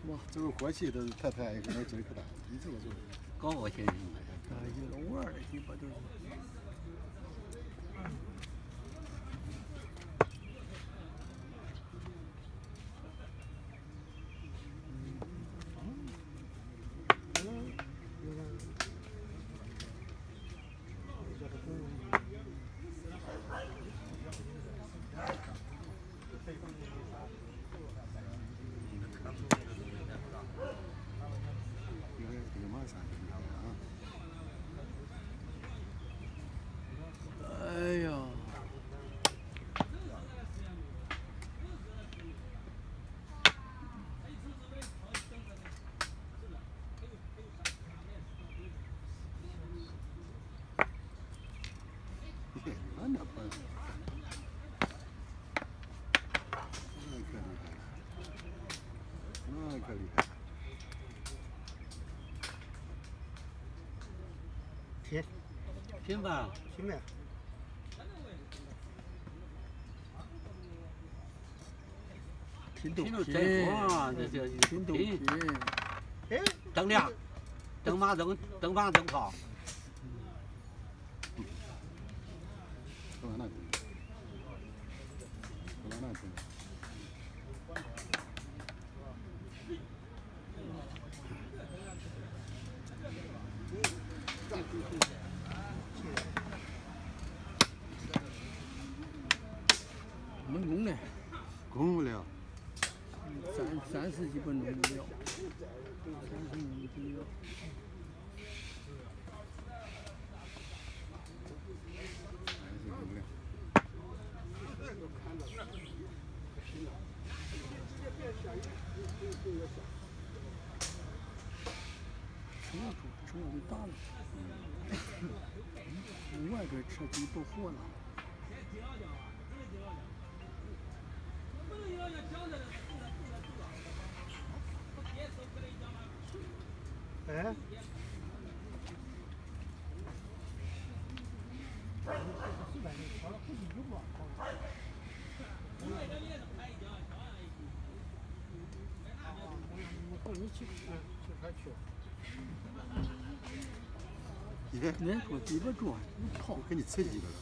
吧？ 这个过去都是太太跟那劲儿可大，你这个就高高兴兴的。 一个玩的鸡巴就是。哎呀！ 那不，那可厉害。 行吧， 行呗。 拼都拼， 拼， 这拼都拼。 哎， 蹬亮，蹬马蹬棒蹬炮。 说完那个，说完那个。 能攻呢？ 攻不了。 三十基本弄不了，30弄不了。车就大了，外边车底不活了。 哎。 你说鸡巴转，你跑， 给你刺激了。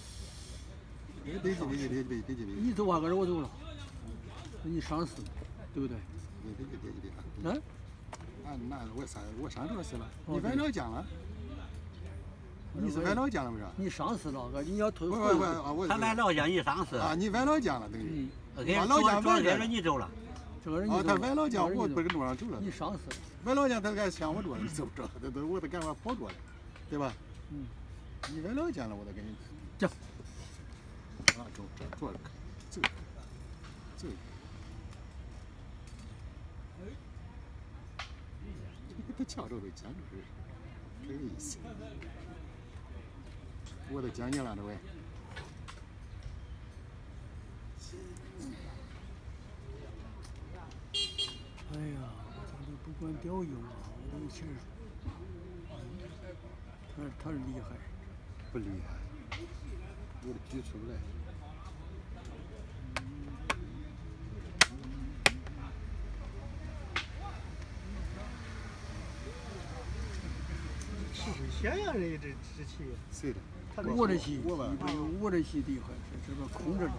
别， 你走啊，搁这我走了，你上司，对不对？ 别。啊？那我上多少次了？你崴老姜了？你是崴老姜了不是？ 你上司了，你要退。 不， 他崴老姜，你上司。 啊，你崴老姜了等于。 把老姜崴了，你走了。 他崴老姜，我不是弄上走了。 你上司。 崴老姜他敢想我着，你走不着，我得赶快跑着了，对吧？你崴老姜了，我得给你。 走。 啊，着了，走。他抢着都抢着是，这个意思。我都讲你了，这位。 哎呀，我这不管钓鱼嘛，我这气儿，他是厉害。 不厉害，我都举出不来。 咸阳人这气， 谁的？ 我这气， 我吧， 我这气厉害，这边空着呢。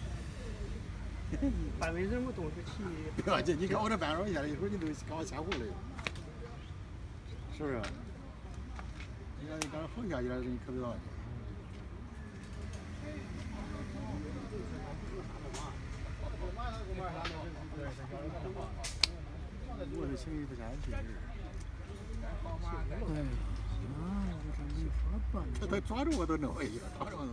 单位人不动这气。 不要紧，你看我这半路下来，一会儿你都赶我牵活了，是不是？你看你刚横下去了，人可不要。我这情绪不下去。 哎呀，我这没法办。 他抓住我都弄一下，抓住我。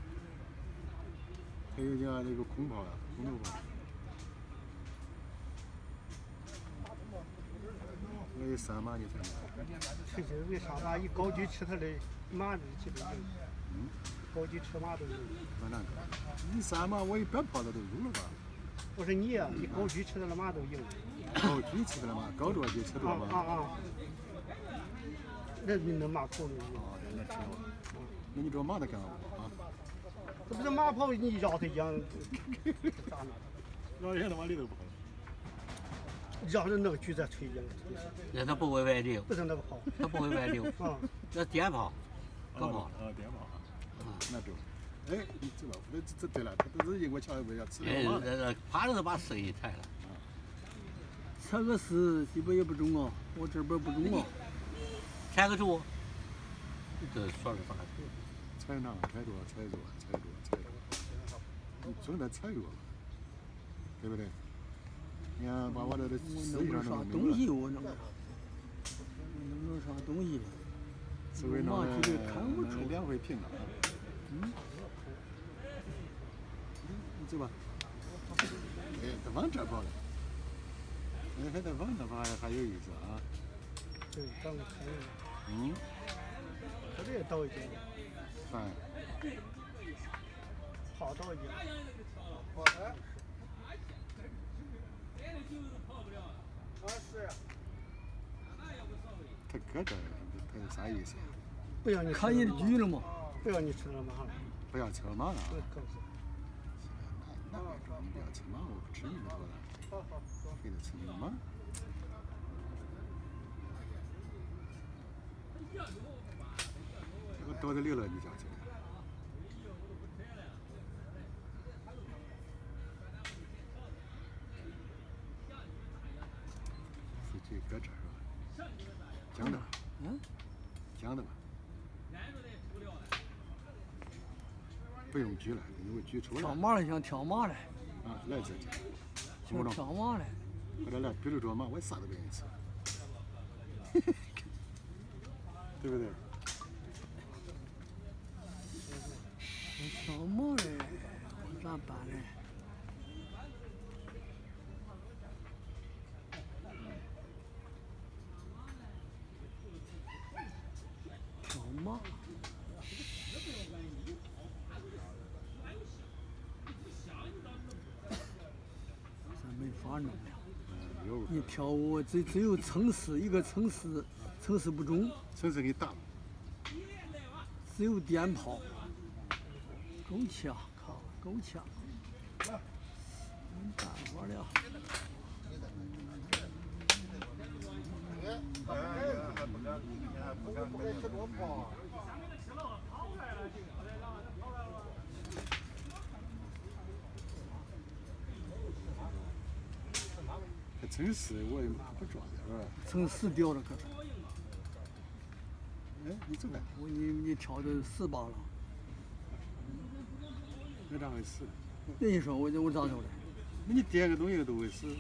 还有讲那个空炮啊，空投炮。我有3码，你猜其实为啥吧？一高举吃他的马的基本上，高举吃马都有。 那个，你3码我一别炮子都有了吧？ 我说你呀，你高举吃他的马都有。 高举吃的马，高着就吃多嘛。 那你能马跑呢？ 那吃了。那你这马的干嘛啊？ 这不是马跑，你绕他一样， 让人往里头跑。 让人那个局再推进了， 那它不会外流， 不是那个跑它不会外流， 啊， 那电炮，钢炮， 电炮啊，那对。哎，你知道，这对了，他都是英国桥为了吃的嘛。 怕的是把生意抬了。 踩个石基本也不中啊，我这边不中啊。 踩个住，这说是啥？ 踩哪？踩多，踩多，踩多，踩多。你总得踩多，对不对？你看，把我这实际上啥东西我弄个啥？弄个啥东西？ 是为弄了2回平了。 嗯。 对吧？哎，他往这跑了。哎，还得往那跑还有意思啊。 对，刚开了。 嗯。 这里也倒一点。 哎。 好倒一点。 他搁这，他有啥意思？ 不要你看你的局了嘛？ 不要你车马了。 不要车马了。 那你不要车马，我不吃你多了。非得吃你马。这个到这里了，你讲起来。是这搁这是吧？讲的。 嗯。 讲的吧。不用举了，因为举出来。 跳马了，想跳马了。 啊，来这。 想跳马了。 或者来比如说嘛，我啥都不愿意吃。对不对？ 跳马嘞，我咋办嘞？跳马。没法弄了，你跳我只有蹭死一个蹭死不中， 蹭死给打了， 只有电炮，够呛，靠，够呛，没办法了。 蹭死我也不抓的是吧？ 蹭死掉了可是。 哎，你走开！ 你跳的死把了。 那咋会死？ 那你说我咋走的？ 那你点个东西都会死。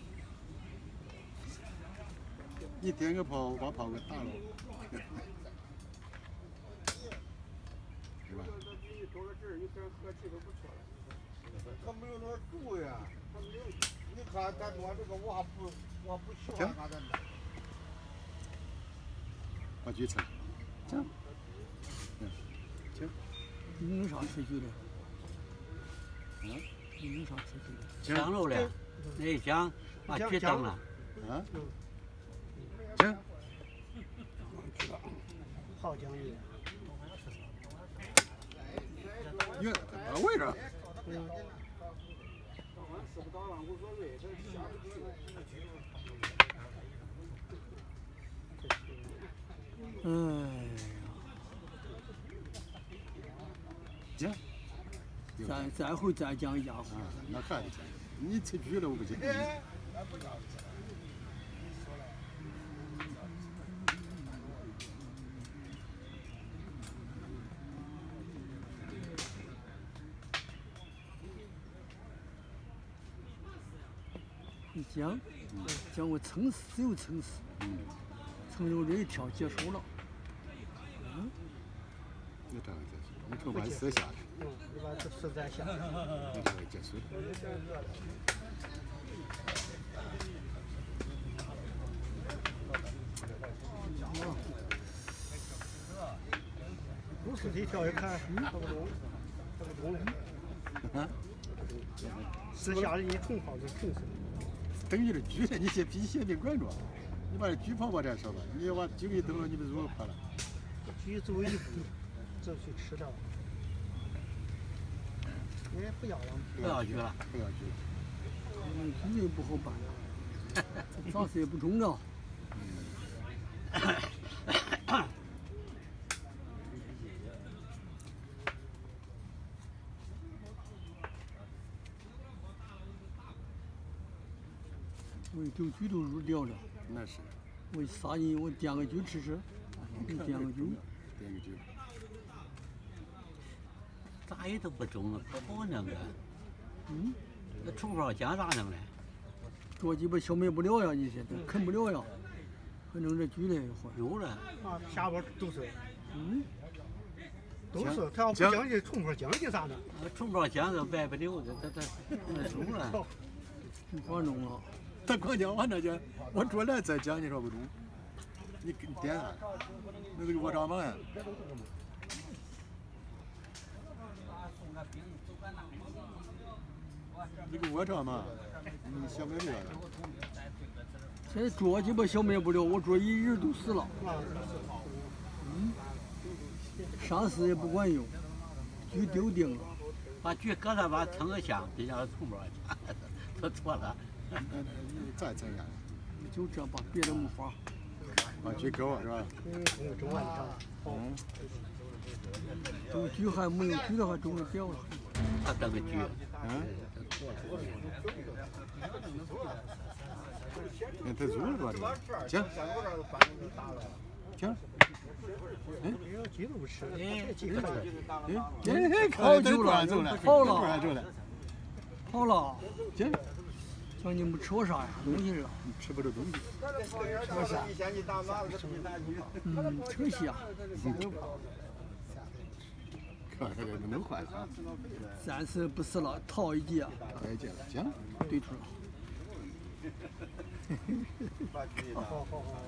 你点个炮，把炮给打了，是吧？ 他没有那住呀，他没有。你看咱做这个，我还不喜欢他的。 把锯拆。 行。 行。 你有啥吃锯的？ 嗯。 你有啥吃锯的？抢肉了，那一抢把锯蹬了。 啊。行。 好讲究。 哟，到位着。 哎呀， 行，再会再讲一家伙。 那还得讲，你吃局了我不讲。 你讲我蹭死，只有蹭死，蹭着这一跳结束了。 那这样结束，你头把撕下来。 你把这撕再下。 那这样结束。 不是这跳一看，他不动，他不动了。 啊？ 撕下来一冲炮就冲死了。 等于是锯了，你先比先别管着，你把这锯炮把这说吧，你要把锯给蹬了，你不是如何跑了？ 锯作为一步，这去吃掉。哎，不要了。 不要锯了， 不要锯了。 锯不好办了。 长时也不中了。我一丢猪都入掉了， 那是， 我杀人我点个酒吃吃，你点个酒。 点个酒。 咋也都不中了，不好弄啊。 嗯， 那冲泡姜咋弄嘞？ 这鸡巴消灭不了呀，你现在啃不了呀，还弄这酒来活。 有了， 啊，下边都是， 嗯， 都是，他要不讲究冲泡姜的咋弄？ 冲泡姜是外不溜的，他中了。 没法弄了。 他光讲我那去，我说来再讲你说不中，你点啥？那是个窝掌嘛呀？这个窝掌嘛，你消灭不了。 现在这鸡巴消灭不了，我这一人都死了。嗯，上市也不管用，局丢定了。 把局搁上把撑个香，别让他冲泡姜，他错了。 再整下， 就这吧，别的没法。 把局给我是吧？ 中完了。 嗯。 这局还没有局的还中了掉了。 他这个局， 嗯。看他入了吧这，行，行。 哎，鸡都不吃， 哎， 哎， 好久了，好了，好了， 行。 叫你们吃我啥呀？东西是？ 吃不着东西。 吃虾。 嗯，吃虾。 看这个能换啥？ 暂时不是了，逃一劫。 逃一劫了，行， 对出了。 好，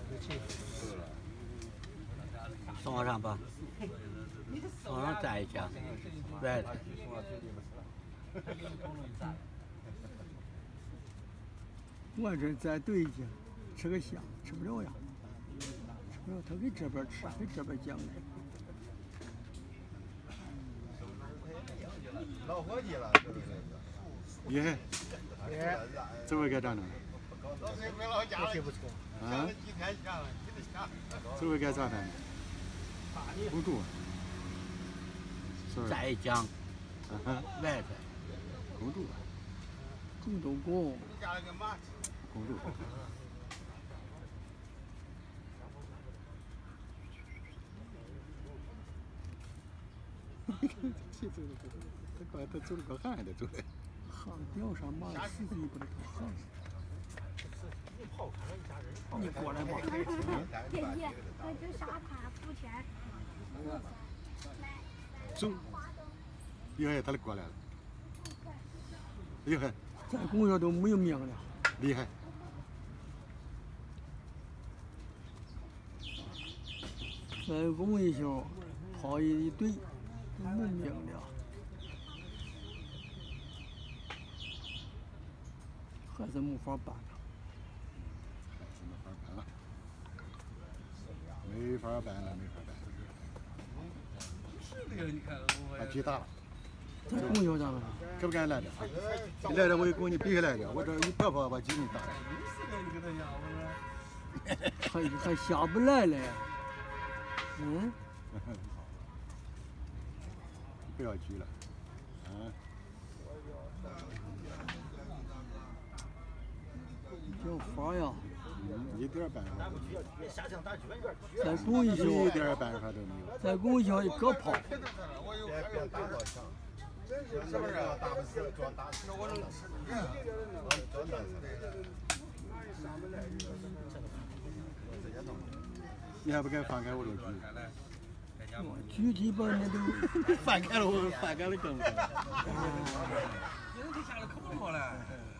送上吧，送上再一家，对。 我这再对一斤，吃个虾，吃不了呀，吃不了，他给这边吃，给这边讲的。 老伙计了，是不是？ 耶，这会该咋弄？ 老水回老家了， 不错。 想了几天下了，你得下。 这会该咋弄？不住。 再一讲，外头。 公主。 公都公。 加了个马。 公主。气走了，他快他走了个汗的走的。 汗吊上马死鸡巴的汗。你过来吧。 爷爷，我去沙滩浮潜。 走。厉害，他过来了。厉害。 在公园都没有命了。 厉害。 在公一宿跑一堆，都没命了。还是没法办了。 没法办了，没法办。他皮大了。 在公园咋办？ 可不敢来的，你来了我就跟你比下来的，我这一跑跑把鸡给打了。 还下不来嘞。嗯。 不要急了，啊。 叫法呀。 一点办法都没有。 再拱一宿， 一点办法都没有。 再拱一宿一个跑。 别打到墙。是不是？打不死，装打死我能吃。 你还不敢放开我这局？基本那都放开了，我放开了更多。 今天下来可不错了。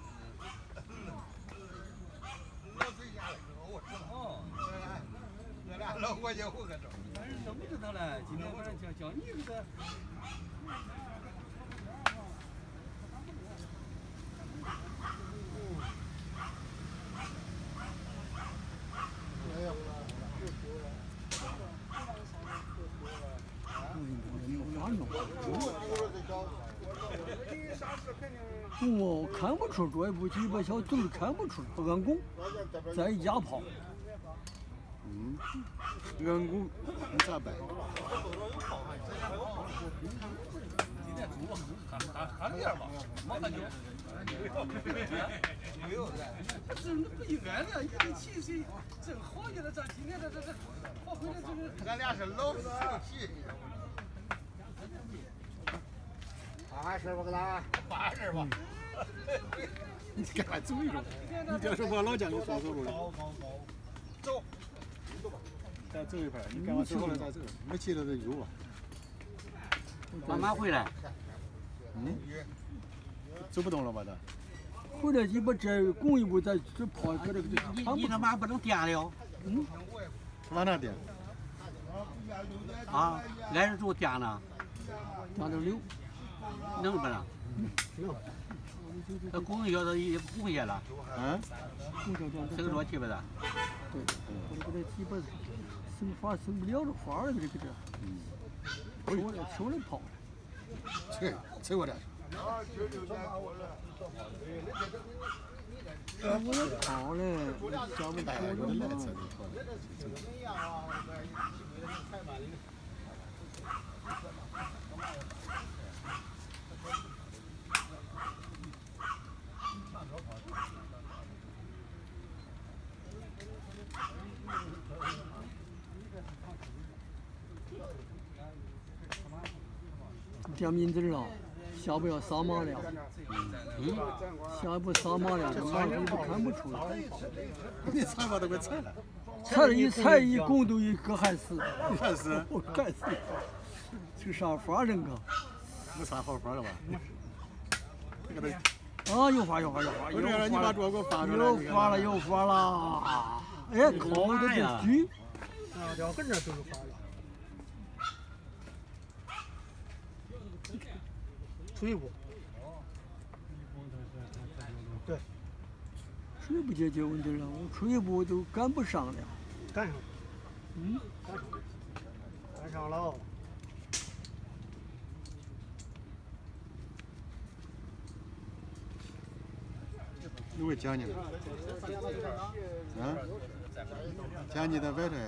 老伙计混个招。怎么知道了？今天晚上叫你这个。 我看不出，这一步鸡巴小就是看不出，不按拱，再一压炮。 按拱你咋办？ 看点吧，没看见。这不应该的，一起谁正好的了，咱今天这发挥的这个。俺俩是老死皮。 八十吧，给他 80吧。 你干嘛走一种？你这是把老将给抓走了。 走。 再走一盘，你干嘛走了再走？没骑了再走吧。 慢慢回来。 走不动了吧？他。 回来鸡巴这拱一步，再这跑搁这个你他妈不能颠了。 往哪颠？ 啊，挨着住颠呢。 颠着溜。 能不能？ 能。 那拱一下子也不拱下了。这个着急不的？ 对，我这鸡巴生发生不了这花了，这个这。手里跑。 吹过来。 我这跑嘞，家里跑着呢。点名字了，下不要撒马了。下一步撒马了，这马你不看不出来。 你踩把都给踩了。 踩一拱都一个还死。 还死？ 我干死。这啥法人啊？ 没啥好法了吧？这个都。 啊，有法。 我这让你把这给我发出来。 有法了。哎，靠的这举。 啊，两个人都有法了。出一步。对。 谁不解决问题了？我出一步都赶不上了。 赶上。赶上了。 有位讲你了。讲你在外头呀？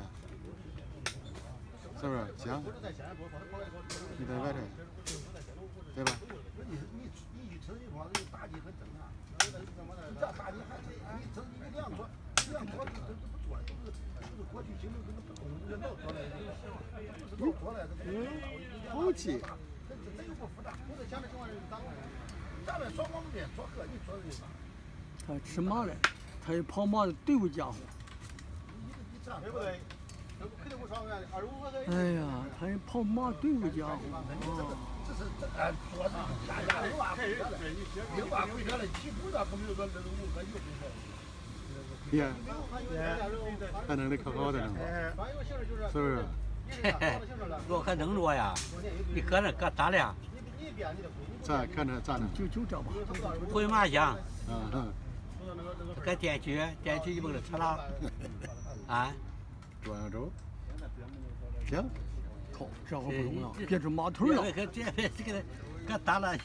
是不是讲？你在外头，对吧？ 你一吃一泡，你打击很正常。你这打击还你吃你2桌都不做，就是过去经历这个不动，人老做来的，老做来的。 好记。 这又不复杂，我在想的情况是咋个？咱们双方面做客，你做的啥？ 他吃马嘞，他一跑马的队伍家伙。 对不对？肯定不少元的，25个人。 哎呀，他一跑马队伍家伙。 这是做的，大家6万回来了，起步咋可没有说那种5个油的？ 呀，还弄得可好的呢，是不是？ 我可能着呀，你搁那搁咋了？ 咋看着咋弄？ 就这吧。 回马乡。搁电锯就把它扯了。啊？ 转上走。行。 靠，这会不中了，别出马腿了。 这个搁打了。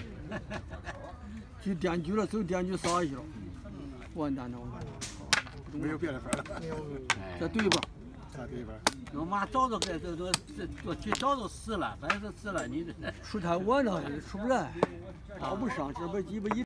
去电锯了，走电锯撒下去了。完蛋了， 没有别的法了。 再对一把。 再对一把。 我妈早都早都死了，反正是死了，你出太晚了，出不来，打不上，这边鸡巴一。